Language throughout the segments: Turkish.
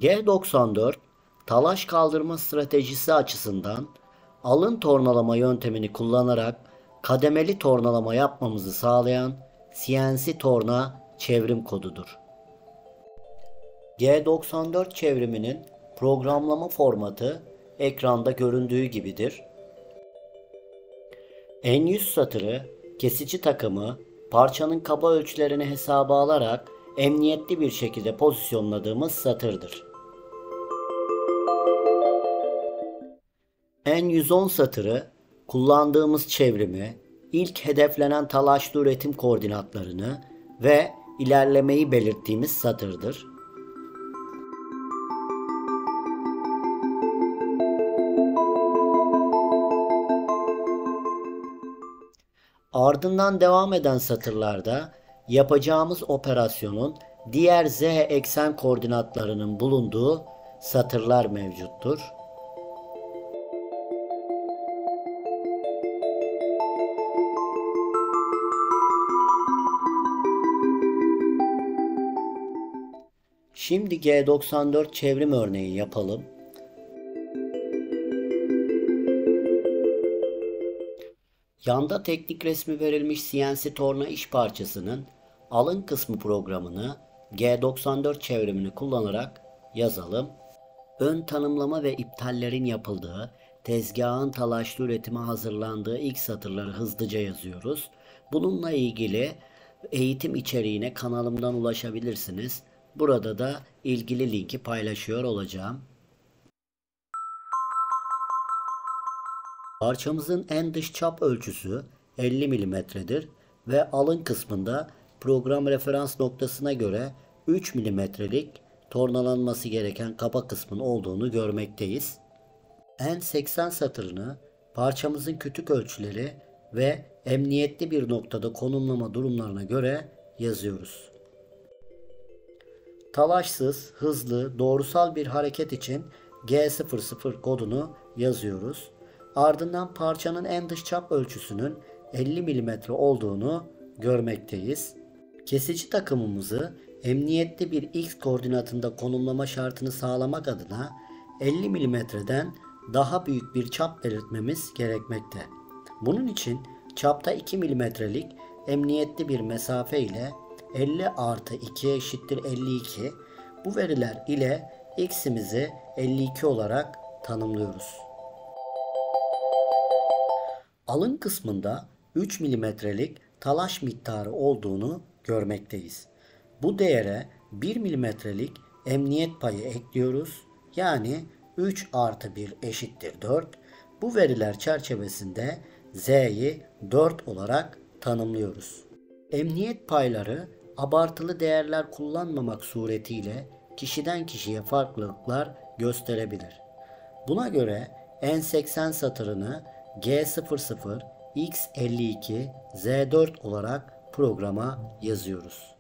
G94 talaş kaldırma stratejisi açısından alın tornalama yöntemini kullanarak kademeli tornalama yapmamızı sağlayan CNC torna çevrim kodudur. G94 çevriminin programlama formatı ekranda göründüğü gibidir. En yüz satırı, kesici takımı, parçanın kaba ölçülerini hesaba alarak emniyetli bir şekilde pozisyonladığımız satırdır. En 110 satırı, kullandığımız çevrimi, ilk hedeflenen talaşlı üretim koordinatlarını ve ilerlemeyi belirttiğimiz satırdır. Ardından devam eden satırlarda yapacağımız operasyonun diğer z eksen koordinatlarının bulunduğu satırlar mevcuttur. Şimdi G94 çevrim örneği yapalım. Yanda teknik resmi verilmiş CNC torna iş parçasının alın kısmı programını G94 çevrimini kullanarak yazalım. Ön tanımlama ve iptallerin yapıldığı, tezgahın talaşlı üretime hazırlandığı ilk satırları hızlıca yazıyoruz. Bununla ilgili eğitim içeriğine kanalımdan ulaşabilirsiniz. Burada da ilgili linki paylaşıyor olacağım. Parçamızın en dış çap ölçüsü 50 mm'dir ve alın kısmında program referans noktasına göre 3 mm'lik tornalanması gereken kaba kısmın olduğunu görmekteyiz. En 80 satırını parçamızın kütük ölçüleri ve emniyetli bir noktada konumlama durumlarına göre yazıyoruz. Talaşsız, hızlı, doğrusal bir hareket için G00 kodunu yazıyoruz. Ardından parçanın en dış çap ölçüsünün 50 mm olduğunu görmekteyiz. Kesici takımımızı emniyetli bir X koordinatında konumlama şartını sağlamak adına 50 mm'den daha büyük bir çap belirtmemiz gerekmekte. Bunun için çapta 2 mm'lik emniyetli bir mesafe ile 50 artı 2 eşittir 52. Bu veriler ile X'imizi 52 olarak tanımlıyoruz. Alın kısmında 3 mm'lik talaş miktarı olduğunu görmekteyiz. Bu değere 1 mm'lik emniyet payı ekliyoruz. Yani 3 artı 1 eşittir 4. Bu veriler çerçevesinde Z'yi 4 olarak tanımlıyoruz. Emniyet payları abartılı değerler kullanmamak suretiyle kişiden kişiye farklılıklar gösterebilir. Buna göre N80 satırını G00, X52, Z4 olarak programa yazıyoruz.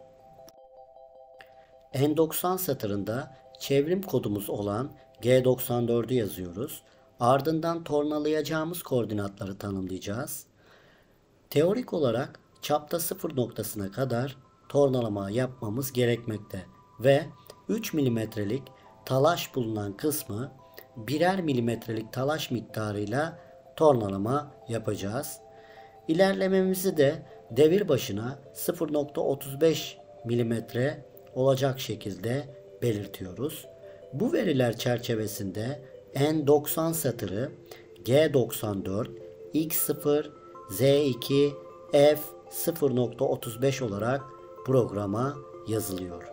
N90 satırında çevrim kodumuz olan G94'ü yazıyoruz. Ardından tornalayacağımız koordinatları tanımlayacağız. Teorik olarak çapta 0 noktasına kadar tornalama yapmamız gerekmekte ve 3 mm'lik talaş bulunan kısmı birer milimetrelik talaş miktarıyla tornalama yapacağız. İlerlememizi de devir başına 0.35 mm olacak şekilde belirtiyoruz. Bu veriler çerçevesinde N90 satırı G94, X0, Z2, F 0.35 olarak programa yazılıyor.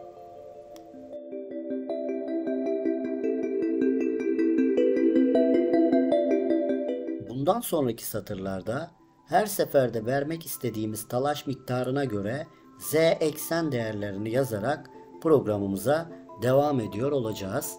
Bundan sonraki satırlarda her seferde vermek istediğimiz talaş miktarına göre Z eksen değerlerini yazarak programımıza devam ediyor olacağız.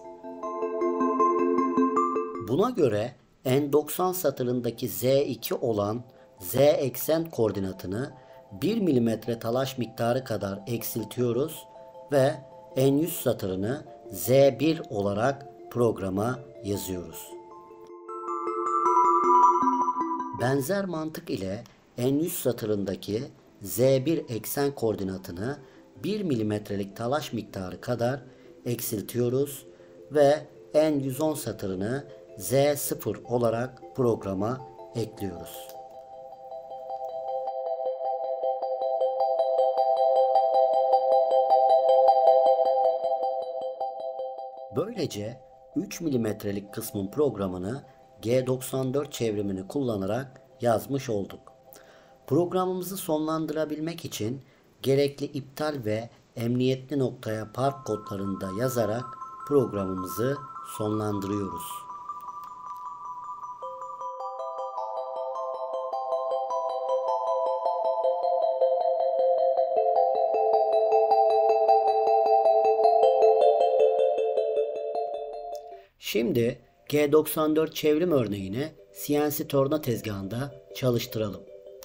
Buna göre N90 satırındaki Z2 olan Z eksen koordinatını 1 mm talaş miktarı kadar eksiltiyoruz ve N100 satırını Z1 olarak programa yazıyoruz. Benzer mantık ile N100 satırındaki Z1 eksen koordinatını 1 milimetrelik talaş miktarı kadar eksiltiyoruz ve N110 satırını Z0 olarak programa ekliyoruz. Böylece 3 milimetrelik kısmın programını G94 çevrimini kullanarak yazmış olduk. Programımızı sonlandırabilmek için gerekli iptal ve emniyetli noktaya park kodlarını da yazarak programımızı sonlandırıyoruz. Şimdi G94 çevrim örneğini CNC torna tezgahında çalıştıralım.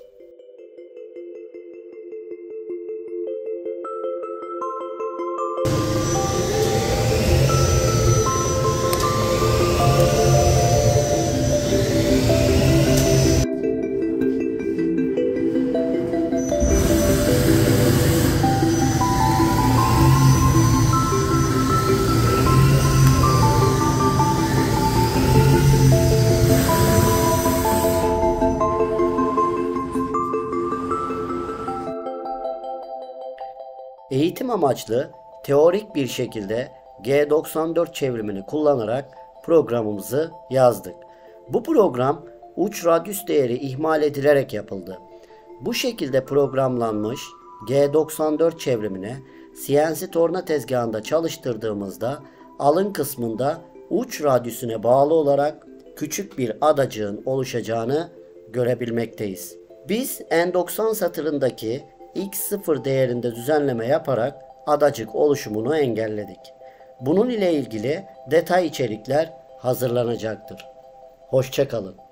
Eğitim amaçlı teorik bir şekilde G94 çevrimini kullanarak programımızı yazdık. Bu program uç radyüs değeri ihmal edilerek yapıldı. Bu şekilde programlanmış G94 çevrimine CNC torna tezgahında çalıştırdığımızda alın kısmında uç radyüsüne bağlı olarak küçük bir adacığın oluşacağını görebilmekteyiz. Biz N90 satırındaki X0 değerinde düzenleme yaparak adacık oluşumunu engelledik. Bunun ile ilgili detay içerikler hazırlanacaktır. Hoşça kalın.